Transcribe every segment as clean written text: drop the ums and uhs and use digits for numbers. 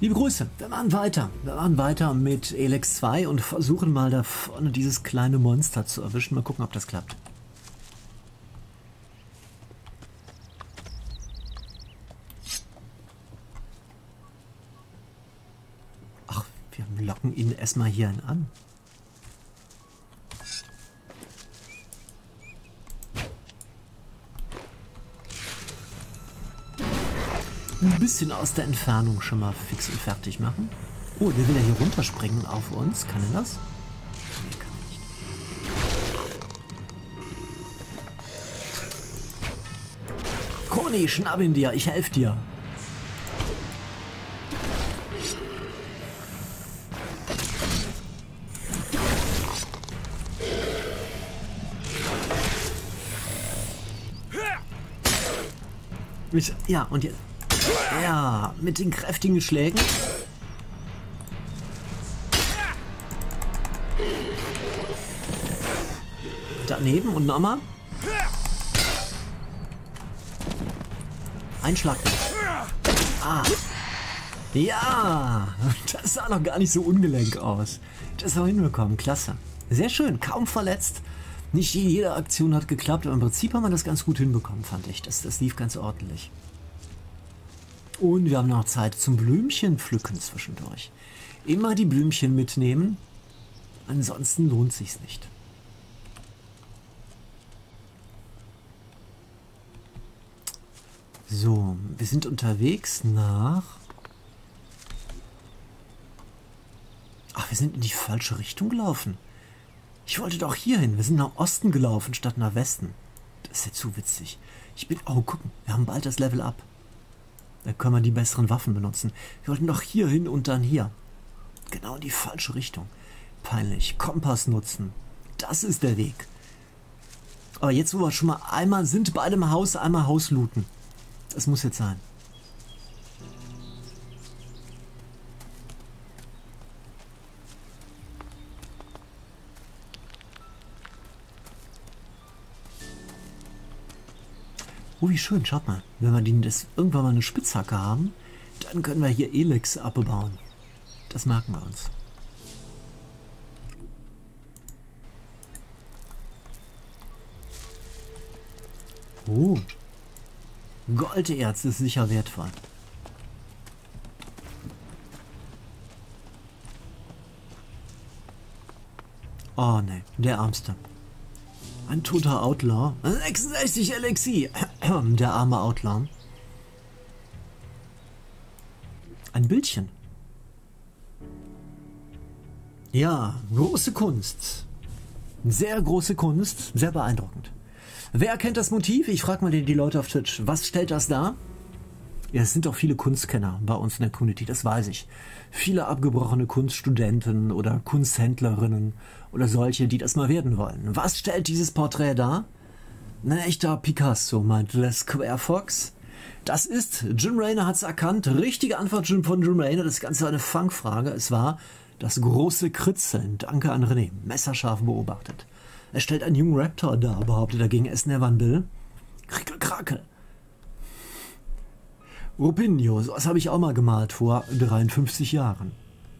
Liebe Grüße, wir machen weiter. Wir machen weiter mit Elex 2 und versuchen mal da vorne dieses kleine Monster zu erwischen. Mal gucken, ob das klappt. Ach, wir locken ihn erstmal hierhin an. Ein bisschen aus der Entfernung schon mal fix und fertig machen. Oh, der will ja hier runterspringen auf uns. Kann er das? Nee, kann er nicht. Koni, schnapp ihn dir. Ich helfe dir. Ja, und jetzt... Ja, mit den kräftigen Schlägen. Daneben und nochmal. Ein Schlag. Ah. Ja, das sah noch gar nicht so ungelenk aus. Das haben wir hinbekommen, klasse. Sehr schön, kaum verletzt. Nicht jede Aktion hat geklappt, aber im Prinzip haben wir das ganz gut hinbekommen, fand ich. Das lief ganz ordentlich. Und wir haben noch Zeit zum Blümchen pflücken zwischendurch. Immer die Blümchen mitnehmen, ansonsten lohnt sich's nicht. So, wir sind unterwegs nach... Ach, wir sind in die falsche Richtung gelaufen. Ich wollte doch hier hin. Wir sind nach Osten gelaufen statt nach Westen. Das ist ja zu witzig. Oh, gucken, wir haben bald das Level up. Da können wir die besseren Waffen benutzen. Wir wollten doch hier hin und dann hier. Genau in die falsche Richtung. Peinlich. Kompass nutzen. Das ist der Weg. Aber jetzt, wo wir schon mal einmal sind bei einem Haus, einmal Haus looten. Das muss jetzt sein. Oh, wie schön, schaut mal. Wenn wir irgendwann mal eine Spitzhacke haben, dann können wir hier Elex abbauen. Das merken wir uns. Oh. Golderz ist sicher wertvoll. Oh ne, der Ärmste. Ein toter Outlaw. 66 Elixier. Der arme Outlaw. Ein Bildchen. Ja, große Kunst. Sehr große Kunst. Sehr beeindruckend. Wer erkennt das Motiv? Ich frage mal die Leute auf Twitch. Was stellt das dar? Ja, es sind auch viele Kunstkenner bei uns in der Community, das weiß ich. Viele abgebrochene Kunststudenten oder Kunsthändlerinnen oder solche, die das mal werden wollen. Was stellt dieses Porträt dar? Ein echter Picasso, meint Les Square Fox. Das ist, Jim Raynor hat es erkannt, richtige Antwort von Jim Raynor, das Ganze war eine Fangfrage. Es war das große Kritzeln. Danke an René, messerscharf beobachtet. Er stellt einen jungen Raptor dar, behauptet dagegen es never Bill. Krickel, krakel. Rupinho, sowas habe ich auch mal gemalt vor 53 Jahren.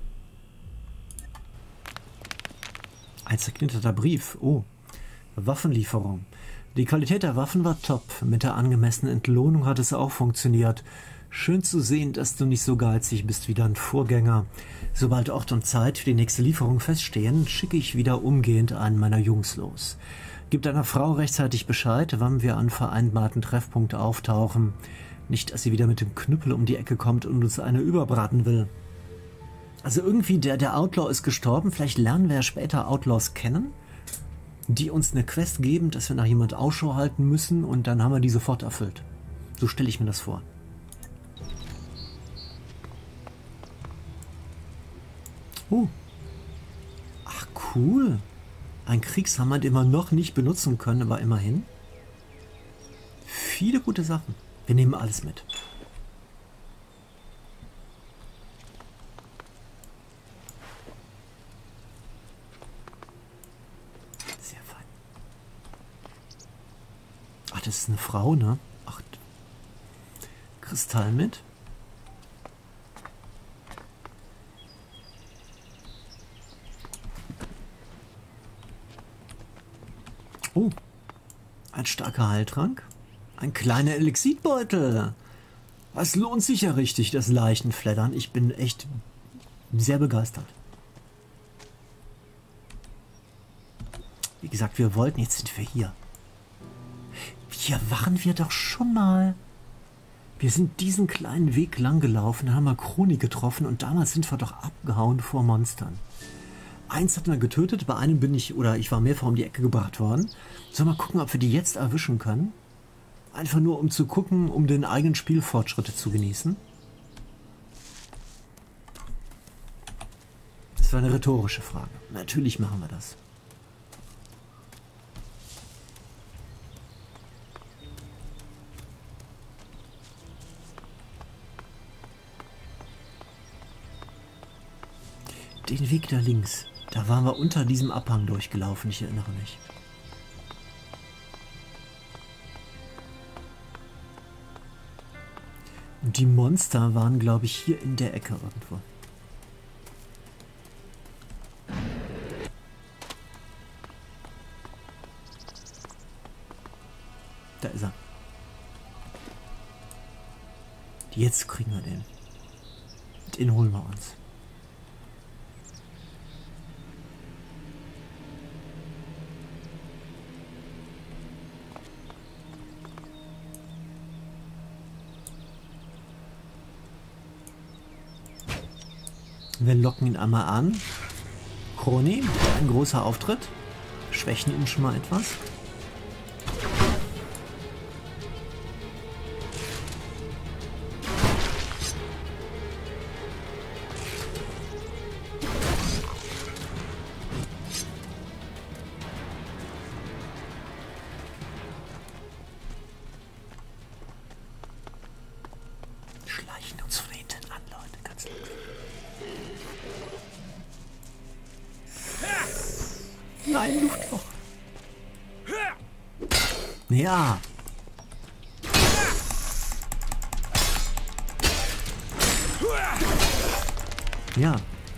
Ein zerknitterter Brief. Oh, Waffenlieferung. Die Qualität der Waffen war top. Mit der angemessenen Entlohnung hat es auch funktioniert. Schön zu sehen, dass du nicht so geizig bist wie dein Vorgänger. Sobald Ort und Zeit für die nächste Lieferung feststehen, schicke ich wieder umgehend einen meiner Jungs los. Gib deiner Frau rechtzeitig Bescheid, wann wir an vereinbarten Treffpunkt auftauchen. Nicht, dass sie wieder mit dem Knüppel um die Ecke kommt und uns eine überbraten will. Also irgendwie, der Outlaw ist gestorben. Vielleicht lernen wir ja später Outlaws kennen, die uns eine Quest geben, dass wir nach jemand Ausschau halten müssen und dann haben wir die sofort erfüllt. So stelle ich mir das vor. Oh. Ach, cool. Ein Kriegshammer, den wir noch nicht benutzen können, aber immerhin. Viele gute Sachen. Wir nehmen alles mit. Sehr fein. Ach, das ist eine Frau, ne? Ach, Kristall mit. Oh, ein starker Heiltrank. Ein kleiner Elixidbeutel. Es lohnt sich ja richtig, das Leichenfleddern. Ich bin echt sehr begeistert. Wie gesagt, wir wollten, jetzt sind wir hier. Hier waren wir doch schon mal. Wir sind diesen kleinen Weg lang gelaufen, haben wir Chroni getroffen und damals sind wir doch abgehauen vor Monstern. Eins hat man getötet, bei einem ich war mehrfach um die Ecke gebracht worden. Sollen wir mal gucken, ob wir die jetzt erwischen können? Einfach nur, um zu gucken, um den eigenen Spielfortschritte zu genießen. Das war eine rhetorische Frage. Natürlich machen wir das. Den Weg da links, da waren wir unter diesem Abhang durchgelaufen, ich erinnere mich. Und die Monster waren, glaube ich, hier in der Ecke irgendwo. Da ist er. Jetzt kriegen wir den. Den holen wir uns. Wir locken ihn einmal an. Chroni, ein großer Auftritt. Schwächen ihn schon mal etwas. Schleichen uns von hinten an, Leute, ganz langsam. Nein, Luftloch. Ja. Ja.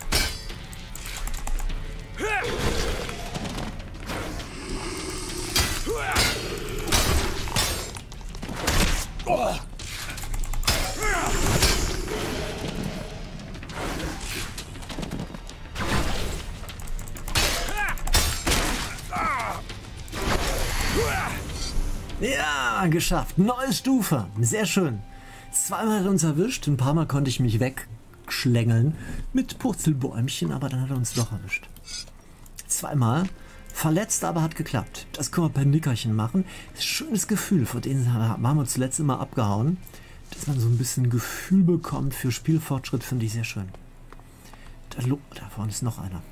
Ja, geschafft. Neue Stufe. Sehr schön. Zweimal hat er uns erwischt. Ein paar Mal konnte ich mich wegschlängeln mit Purzelbäumchen, aber dann hat er uns doch erwischt. Zweimal. Verletzt, aber hat geklappt. Das können wir per Nickerchen machen. Schönes Gefühl, vor denen haben wir zuletzt immer abgehauen. Dass man so ein bisschen Gefühl bekommt für Spielfortschritt, finde ich sehr schön. Da vorne ist noch einer.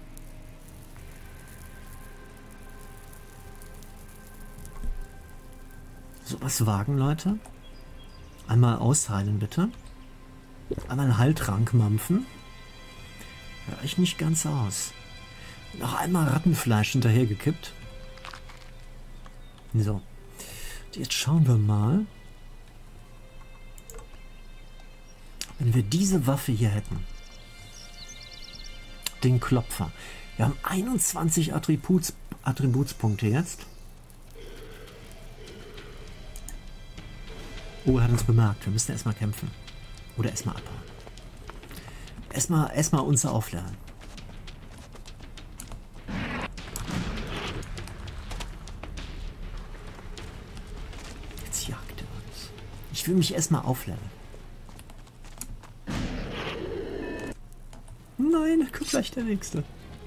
So was wagen, Leute. Einmal ausheilen, bitte. Einmal einen Heiltrank mampfen. Hör ich nicht ganz aus. Noch einmal Rattenfleisch hinterhergekippt. So. Jetzt schauen wir mal. Wenn wir diese Waffe hier hätten. Den Klopfer. Wir haben 21 Attributspunkte jetzt. Oh, er hat uns bemerkt. Wir müssen erstmal kämpfen. Oder erstmal abhauen. Erstmal uns auflernen. Jetzt jagt er uns. Ich will mich erstmal auflernen. Nein, da kommt gleich der nächste.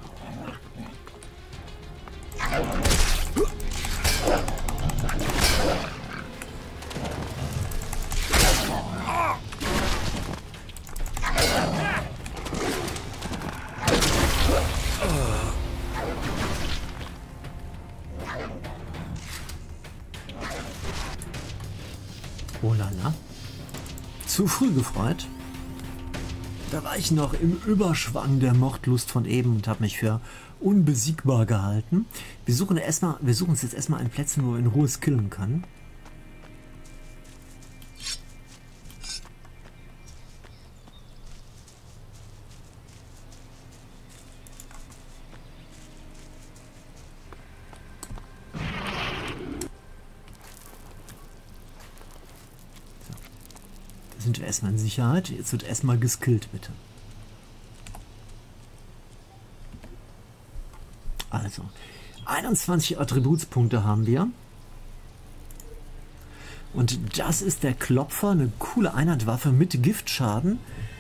Oh lala. Zu früh gefreut. Da war ich noch im Überschwang der Mordlust von eben und habe mich für unbesiegbar gehalten. Wir suchen uns jetzt erstmal einen Plätzchen, wo wir in Ruhe skillen können. sind wir erstmal in Sicherheit. Jetzt wird erstmal geskillt, bitte. Also, 21 Attributspunkte haben wir. Und das ist der Klopfer, eine coole Einhandwaffe mit Giftschaden.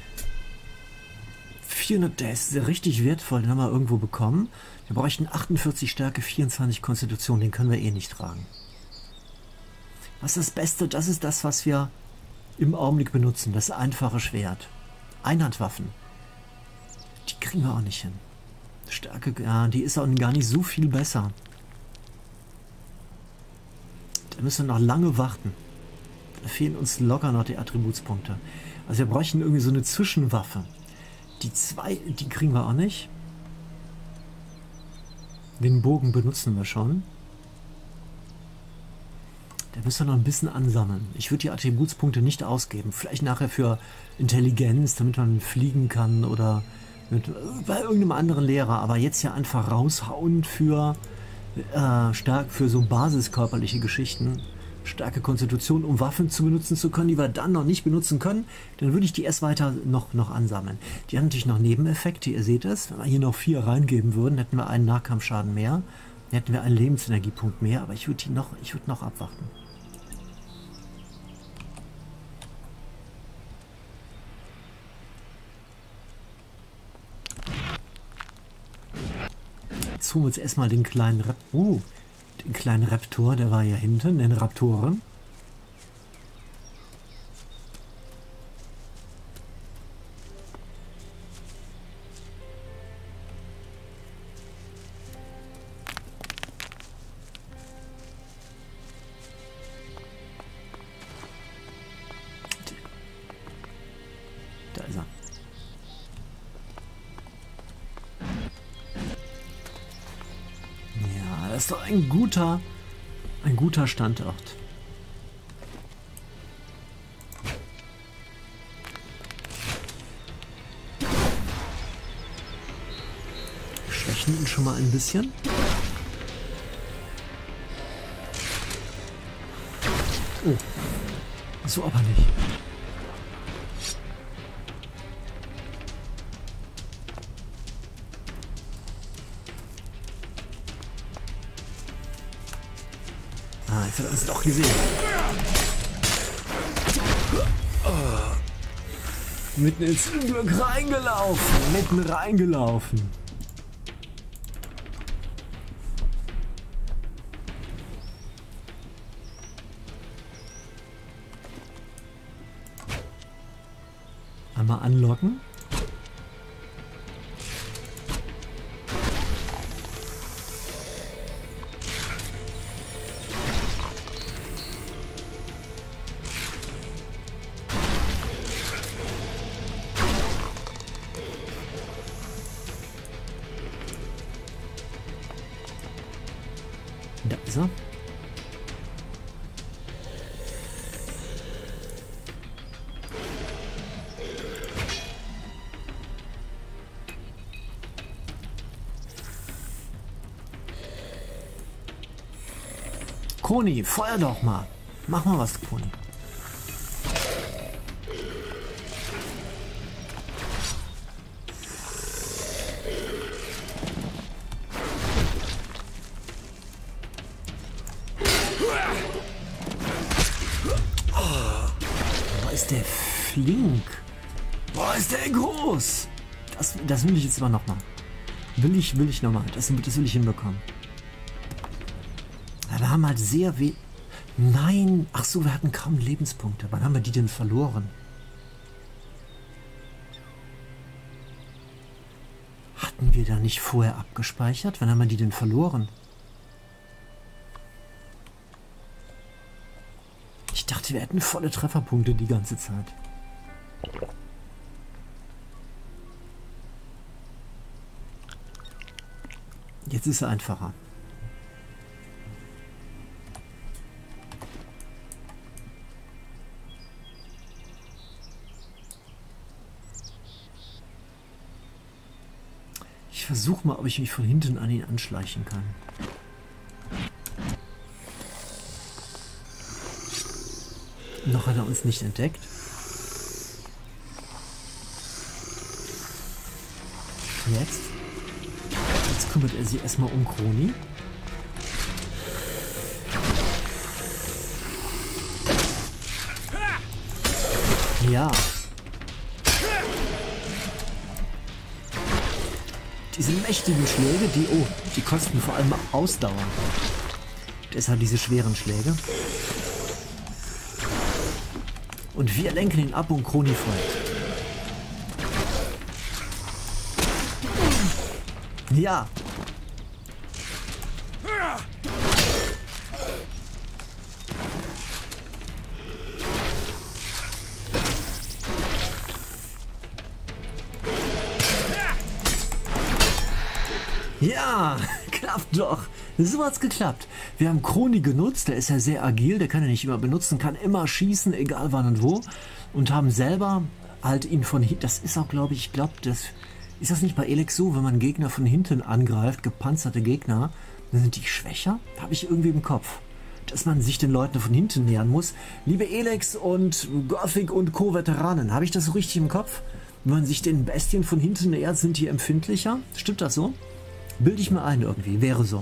400, der ist richtig wertvoll, den haben wir irgendwo bekommen. Wir bräuchten 48 Stärke, 24 Konstitution, den können wir eh nicht tragen. Was ist das Beste? Das ist das, was wir im Augenblick benutzen, das einfache Schwert. Einhandwaffen. Die kriegen wir auch nicht hin. Stärke, ja, die ist auch gar nicht so viel besser. Da müssen wir noch lange warten. Da fehlen uns locker noch die Attributspunkte. Also wir bräuchten irgendwie so eine Zwischenwaffe. Die zwei, die kriegen wir auch nicht. Den Bogen benutzen wir schon. Da müssen wir noch ein bisschen ansammeln. Ich würde die Attributspunkte nicht ausgeben. Vielleicht nachher für Intelligenz, damit man fliegen kann oder bei irgendeinem anderen Lehrer. Aber jetzt ja einfach raushauen für stark für so basiskörperliche Geschichten. Starke Konstitution, um Waffen zu benutzen zu können, die wir dann noch nicht benutzen können, dann würde ich die erst weiter noch ansammeln. Die haben natürlich noch Nebeneffekte, ihr seht es. Wenn wir hier noch 4 reingeben würden, hätten wir einen Nahkampfschaden mehr, dann hätten wir einen Lebensenergiepunkt mehr, aber ich würde noch abwarten. Jetzt holen wir uns erstmal den kleinen den kleinen Raptor, der war ja hinten, den Raptoren. Da ist er. Das ist doch ein guter Standort. Wir schwächen ihn schon mal ein bisschen. Oh, so aber nicht. Jetzt hat er uns doch gesehen. Mitten ins Unglück reingelaufen. Mitten reingelaufen. Einmal anlocken. Da ist er. Koni, feuer doch mal. Mach mal was, Koni. Ist der flink. Boah, ist der groß. Das will ich jetzt aber nochmal. Will ich nochmal. Das will ich hinbekommen. Ja, wir haben halt sehr weh. Nein. Ach so, wir hatten kaum Lebenspunkte. Wann haben wir die denn verloren? Hatten wir da nicht vorher abgespeichert? Wann haben wir die denn verloren? Ich dachte, wir hätten volle Trefferpunkte die ganze Zeit. Jetzt ist es einfacher. Ich versuche mal, ob ich mich von hinten an ihn anschleichen kann. Noch hat er uns nicht entdeckt. Jetzt? Jetzt kümmert er sich erstmal um Kroni. Ja. Diese mächtigen Schläge, die kosten vor allem Ausdauer. Deshalb diese schweren Schläge. Und wir lenken ihn ab und Kroni folgt. Ja. Ja, klappt doch. So hat's geklappt. Wir haben Kroni genutzt, der ist ja sehr agil, der kann ja nicht immer benutzen, kann immer schießen, egal wann und wo. Und haben selber halt ihn von hinten, das ist auch, glaube ich, ist das nicht bei Elex so, wenn man Gegner von hinten angreift, gepanzerte Gegner, dann sind die schwächer? Habe ich irgendwie im Kopf. Dass man sich den Leuten von hinten nähern muss. Liebe Elex und Gothic und Co-Veteranen, habe ich das so richtig im Kopf? Wenn man sich den Bestien von hinten nähert, sind die empfindlicher? Stimmt das so? Bilde ich mir ein irgendwie, wäre so.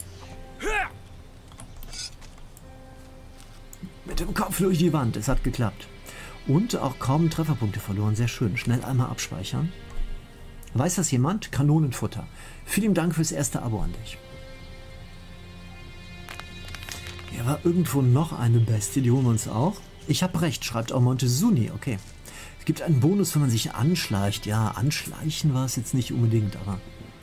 Mit dem Kopf durch die Wand, es hat geklappt. Und auch kaum Trefferpunkte verloren, sehr schön. Schnell einmal abspeichern. Weiß das jemand? Kanonenfutter. Vielen Dank fürs erste Abo an dich. Hier war irgendwo noch eine Bestie, die holen wir uns auch. Ich habe recht, schreibt auch Montezuni, okay. Es gibt einen Bonus, wenn man sich anschleicht. Ja, anschleichen war es jetzt nicht unbedingt, aber...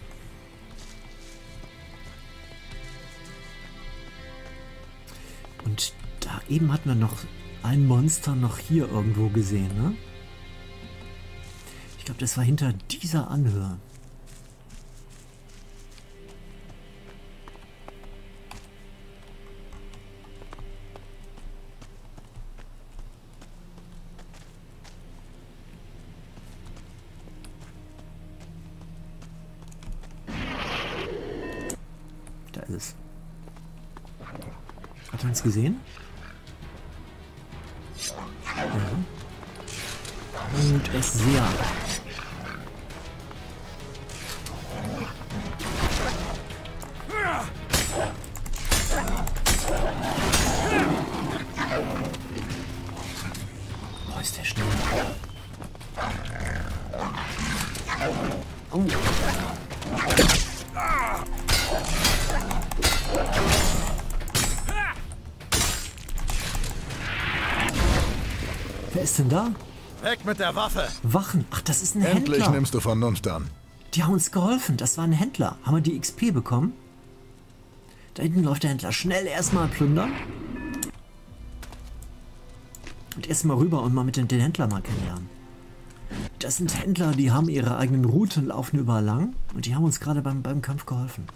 Und da eben hatten wir noch ein Monster noch hier irgendwo gesehen, ne? Ich glaube, das war hinter dieser Anhöhe. Da ist es. Hat er uns gesehen? Ja. Und es sehr. Boah, ist der schnell. Oh. Wer ist denn da? Weg mit der Waffe! Wachen. Ach, das ist ein Endlich Händler. nimmst du Vernunft an. Die haben uns geholfen. Das war ein Händler. Haben wir die XP bekommen? Da hinten läuft der Händler. Schnell erstmal plündern. Und erstmal rüber und mal mit den Händler mal kennenlernen. Das sind Händler, die haben ihre eigenen Routen, laufen überall lang. Und die haben uns gerade beim Kampf geholfen.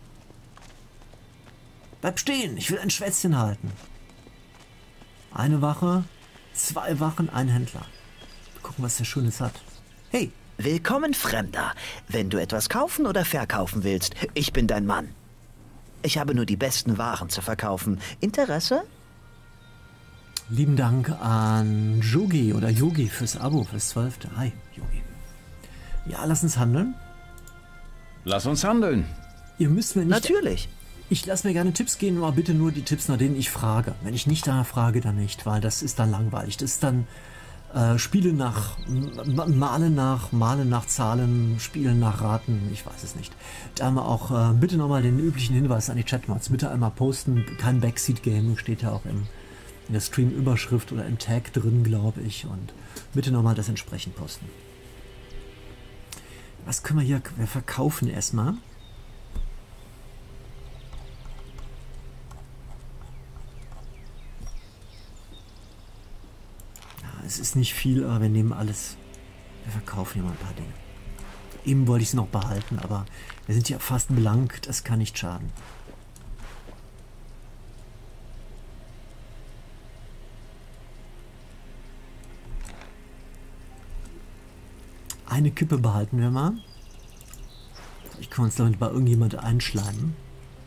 Bleib stehen, ich will ein Schwätzchen halten. Eine Wache, 2 Wachen, ein Händler. Gucken, was der Schönes hat. Hey. Willkommen, Fremder. Wenn du etwas kaufen oder verkaufen willst, ich bin dein Mann. Ich habe nur die besten Waren zu verkaufen. Interesse? Lieben Dank an Yogi oder Yogi fürs Abo, fürs 12. Hi, Yogi. Ja, lass uns handeln. Lass uns handeln. Ihr müsst mir nicht... Natürlich. Ich lasse mir gerne Tipps geben, aber bitte nur die Tipps, nach denen ich frage. Wenn ich nicht danach frage, dann nicht, weil das ist dann langweilig. Das ist dann Spiele nach... Malen nach Zahlen, Spielen nach Raten, ich weiß es nicht. Da haben wir auch bitte nochmal den üblichen Hinweis an die Chatmods. Bitte einmal posten, kein Backseat-Game, steht ja auch in der Stream-Überschrift oder im Tag drin, glaube ich. Und bitte nochmal das entsprechend posten. Was können wir hier... Wir verkaufen erstmal. Es ist nicht viel, aber wir nehmen alles. Wir verkaufen hier mal ein paar Dinge. Eben wollte ich es noch behalten, aber wir sind ja fast blank. Das kann nicht schaden. Eine Kippe behalten wir mal. Ich kann uns damit bei irgendjemand einschleimen.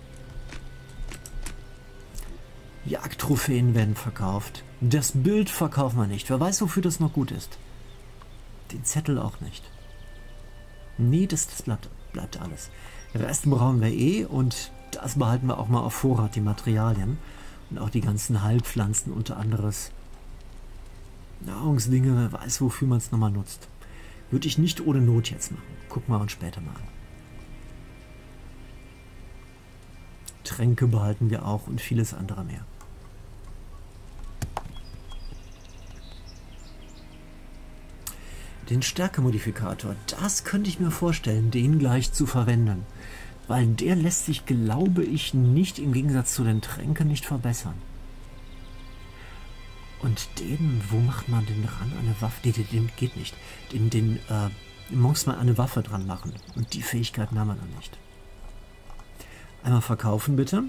Jagdtrophäen werden verkauft. Das Bild verkaufen wir nicht. Wer weiß, wofür das noch gut ist. Den Zettel auch nicht. Nee, das bleibt alles. Den Rest brauchen wir eh und das behalten wir auch mal auf Vorrat, die Materialien. Und auch die ganzen Heilpflanzen, unter anderes Nahrungsdinge, wer weiß, wofür man es nochmal nutzt. Würde ich nicht ohne Not jetzt machen. Gucken wir uns später mal an. Tränke behalten wir auch und vieles andere mehr. Den Stärkemodifikator, das könnte ich mir vorstellen, den gleich zu verwenden. Weil der lässt sich, glaube ich, nicht im Gegensatz zu den Tränken nicht verbessern. Und den, wo macht man den ran? Eine Waffe? Den geht nicht. Den muss man eine Waffe dran machen. Und die Fähigkeiten haben wir noch nicht. Einmal verkaufen, bitte.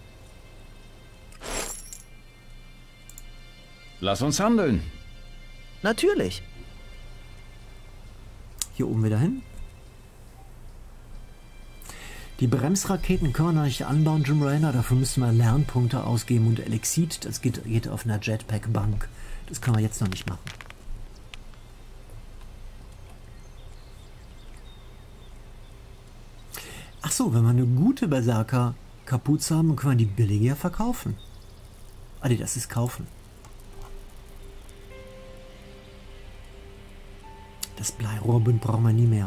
Lass uns handeln. Natürlich. Hier oben wieder hin. Die Bremsraketen können wir noch nicht anbauen, Jim Raynor. Dafür müssen wir Lernpunkte ausgeben und Elixit. Das geht auf einer Jetpack-Bank. Das können wir jetzt noch nicht machen. Ach so, wenn wir eine gute Berserker-Kapuze haben, dann können wir die billiger verkaufen. Ah nee, das ist kaufen. Das Bleirohrbünd brauchen wir nie mehr.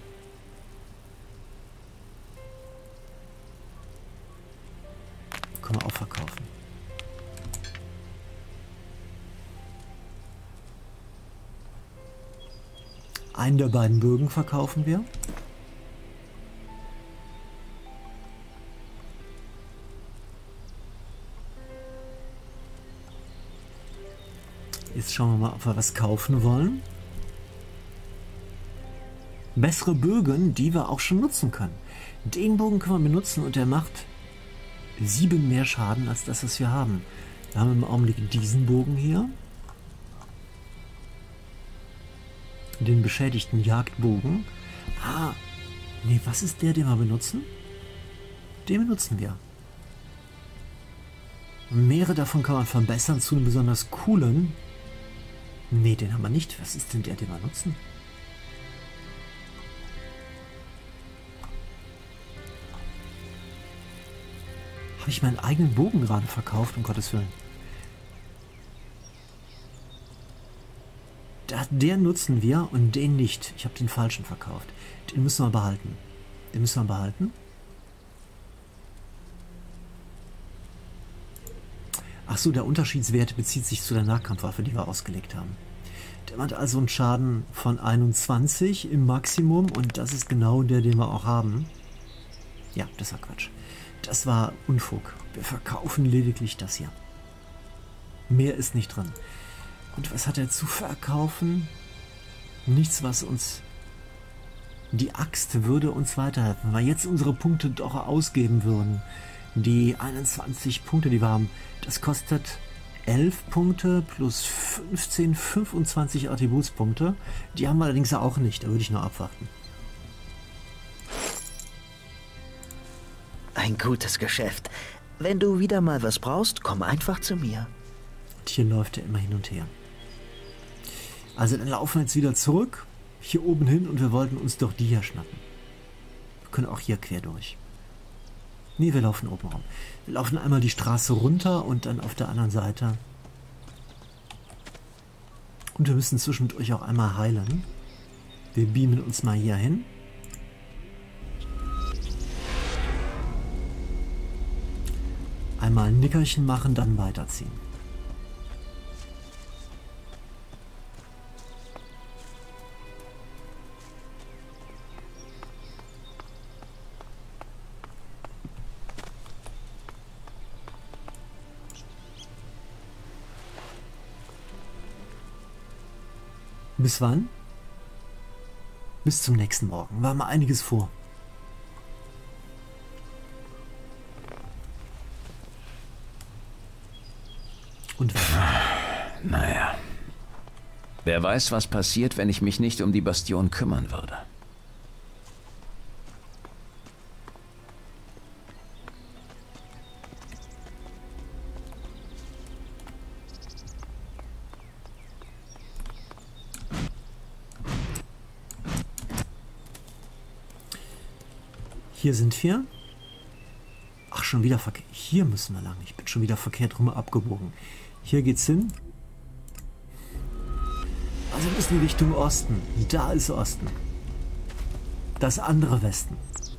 Können wir auch verkaufen. Einen der beiden Bögen verkaufen wir. Jetzt schauen wir mal, ob wir was kaufen wollen. Bessere Bögen, die wir auch schon nutzen können. Den Bogen können wir benutzen und der macht 7 mehr Schaden als das, was wir haben. Wir haben im Augenblick diesen Bogen hier. Den beschädigten Jagdbogen. Ah, nee, was ist der, den wir benutzen? Den benutzen wir. Mehrere davon kann man verbessern zu einem besonders coolen. Nee, den haben wir nicht. Was ist denn der, den wir nutzen? Habe ich meinen eigenen Bogen gerade verkauft, um Gottes Willen? Den nutzen wir und den nicht. Ich habe den falschen verkauft. Den müssen wir behalten. Den müssen wir behalten. Ach so, der Unterschiedswert bezieht sich zu der Nahkampfwaffe, die wir ausgelegt haben. Der hat also einen Schaden von 21 im Maximum und das ist genau der, den wir auch haben. Ja, das war Quatsch. Das war Unfug. Wir verkaufen lediglich das hier. Mehr ist nicht drin. Und was hat er zu verkaufen? Nichts, was uns... Die Axt würde uns weiterhelfen. Wenn wir jetzt unsere Punkte doch ausgeben würden. Die 21 Punkte, die wir haben, das kostet 11 Punkte plus 15, 25 Attributspunkte. Die haben wir allerdings auch nicht. Da würde ich nur abwarten. Ein gutes Geschäft. Wenn du wieder mal was brauchst, komm einfach zu mir. Und hier läuft er immer hin und her. Also dann laufen wir jetzt wieder zurück, hier oben hin und wir wollten uns doch die hier schnappen. Wir können auch hier quer durch. Nee, wir laufen oben rum. Wir laufen einmal die Straße runter und dann auf der anderen Seite. Und wir müssen zwischendurch auch einmal heilen. Wir beamen uns mal hier hin. Einmal ein Nickerchen machen, dann weiterziehen. Bis wann? Bis zum nächsten Morgen. War mal einiges vor. Und naja. Wer weiß, was passiert, wenn ich mich nicht um die Bastion kümmern würde. Hier sind wir. Ach, schon wieder verkehrt. Hier müssen wir lang. Ich bin schon wieder verkehrt rum abgebogen. Hier geht's hin. Also müssen wir Richtung Osten. Da ist Osten. Das andere Westen.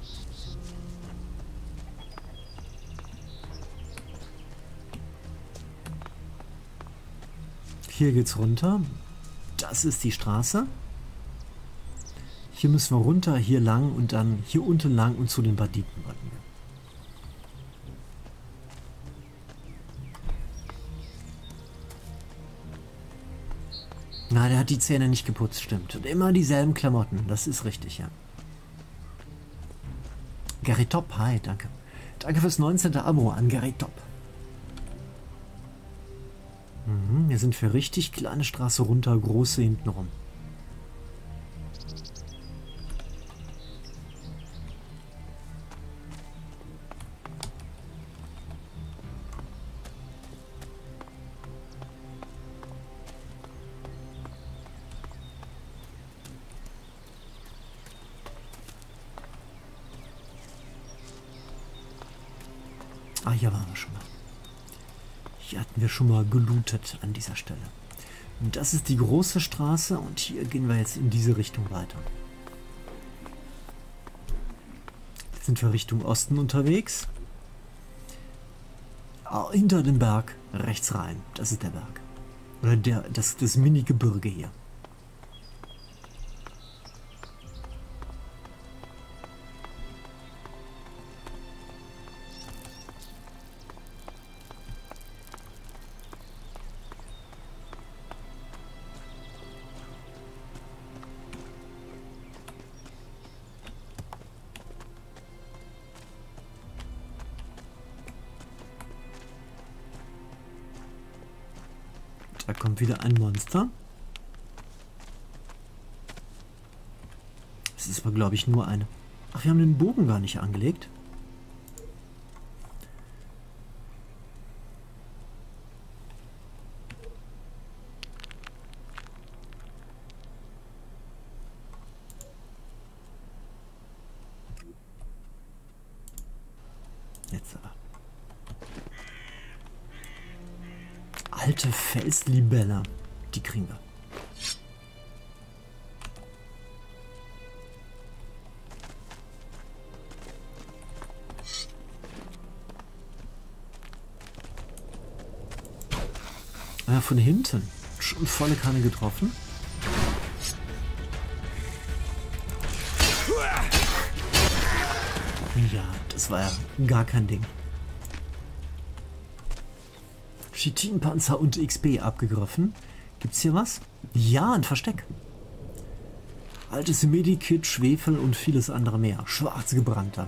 Hier geht's runter. Das ist die Straße. Hier müssen wir runter, hier lang und dann hier unten lang und zu den Banditen wollten wir. Na, der hat die Zähne nicht geputzt, stimmt. Und immer dieselben Klamotten, das ist richtig, ja. Gary Top, hi, danke. Danke fürs 19. Abo an Gary Top. Hier sind wir richtig, kleine Straße runter, große hinten rum. Ah, hier waren wir schon mal. Hier hatten wir schon mal gelootet an dieser Stelle. Und das ist die große Straße und hier gehen wir jetzt in diese Richtung weiter. Jetzt sind wir Richtung Osten unterwegs. Hinter dem Berg rechts rein. Das ist der Berg. Oder das Mini-Gebirge hier. Da kommt wieder ein Monster. Das ist aber, glaube ich, nur eine. Ach, wir haben den Bogen gar nicht angelegt. Jetzt aber. Alte Felslibelle. Die kriegen wir. Ja, von hinten. Schon volle Kanne getroffen. Ja, das war ja gar kein Ding. Chitinpanzer und XP abgegriffen. Gibt's hier was? Ja, ein Versteck. Altes Medikit, Schwefel und vieles andere mehr. Schwarz gebrannter.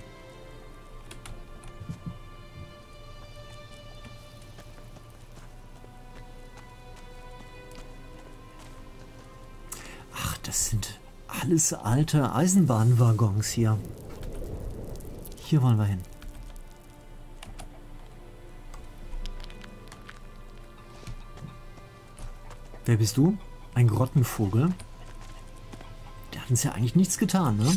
Ach, das sind alles alte Eisenbahnwaggons hier. Hier wollen wir hin. Wer bist du? Ein Grottenvogel? Der hat uns ja eigentlich nichts getan, ne?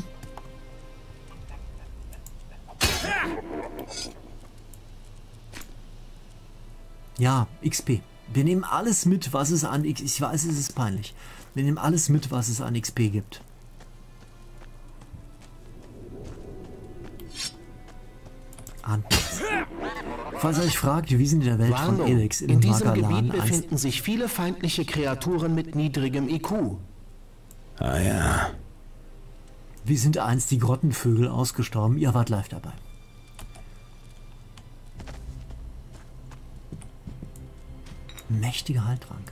Ja, XP. Wir nehmen alles mit, was es an XP... Ich weiß, es ist peinlich. Wir nehmen alles mit, was es an XP gibt. Falls ihr euch fragt, wie sind in der Welt von Elex in diesem Gebiet befinden sich viele feindliche Kreaturen mit niedrigem IQ. Ah ja. Wie sind einst die Grottenvögel ausgestorben? Ihr wart live dabei. Mächtiger Heiltrank.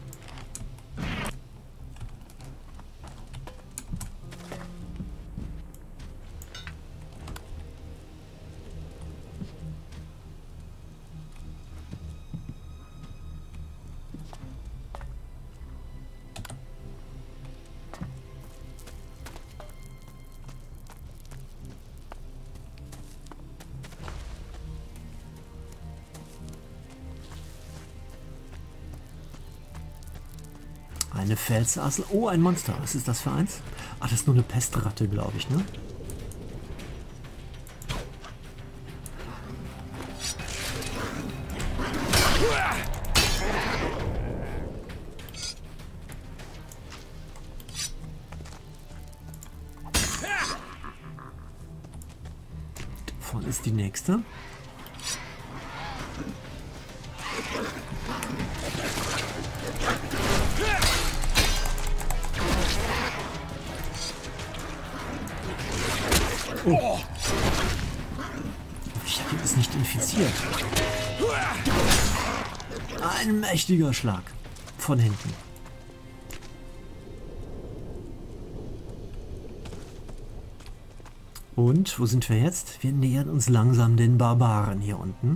Eine Felsassel. Oh, ein Monster. Was ist das für eins? Ach, das ist nur eine Pestratte, glaube ich, ne? ist die nächste. Oh. Ich habe es nicht infiziert. Ein mächtiger Schlag. Von hinten. Und, wo sind wir jetzt? Wir nähern uns langsam den Barbaren hier unten.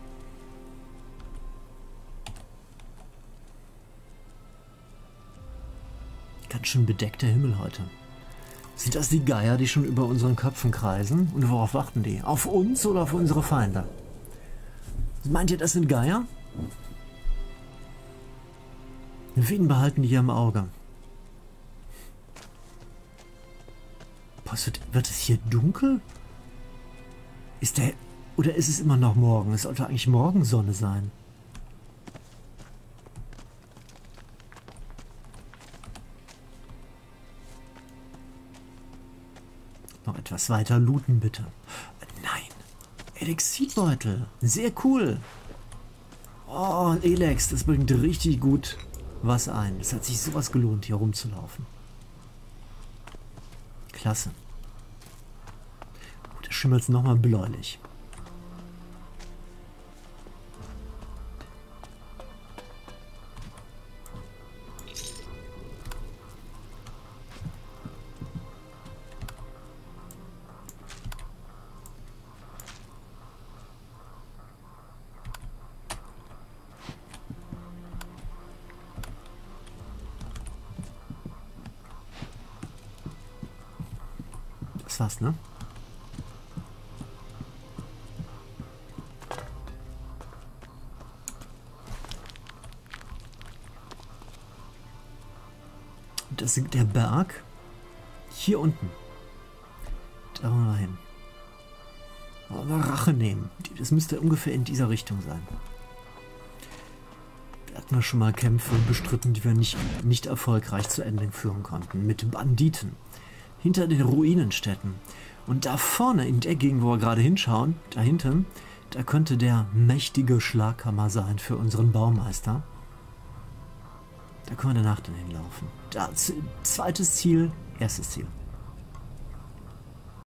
Ganz schön bedeckter Himmel heute. Sind das die Geier, die schon über unseren Köpfen kreisen? Und worauf warten die? Auf uns oder auf unsere Feinde? Meint ihr, das sind Geier? Wen behalten die hier im Auge? Boah, wird es hier dunkel? Oder ist es immer noch morgen? Es sollte eigentlich Morgensonne sein. Noch etwas weiter looten, bitte. Nein. Elixirbeutel. Sehr cool. Oh, Elex, das bringt richtig gut was ein. Es hat sich sowas gelohnt, hier rumzulaufen. Klasse. Gut, da schimmert es nochmal bläulich. Das war's, ne? Und das ist der Berg hier unten. Da wollen wir hin. Aber mal Rache nehmen. Das müsste ungefähr in dieser Richtung sein. Wir hatten ja schon mal Kämpfe bestritten, die wir nicht erfolgreich zu Ende führen konnten. Mit Banditen. Hinter den Ruinenstädten. Und da vorne, in der Gegend, wo wir gerade hinschauen, da hinten, da könnte der mächtige Schlaghammer sein für unseren Baumeister. Da können wir danach dann hinlaufen. Da, zweites Ziel, erstes Ziel.